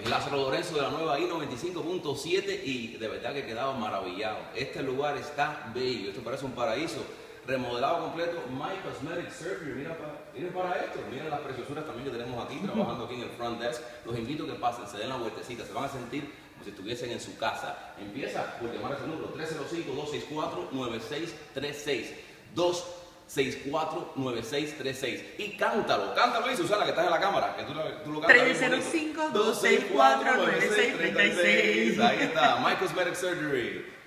Es Lázaro Lorenzo de la nueva I-95.7 y de verdad que he quedado maravillado. Este lugar está bello, esto parece un paraíso. Remodelado completo, My Cosmetic Surgery. Miren para esto, miren las preciosuras también que tenemos aquí, trabajando aquí en el front desk. Los invito a que pasen, se den la vueltecita, se van a sentir como si estuviesen en su casa. Empieza por llamar a ese número, 305-264-9636. 264-9636 y cántalo ahí, Susana, que estás en la cámara, que tú lo cantas. 305-264-9636. Ahí está, My Cosmetic Surgery.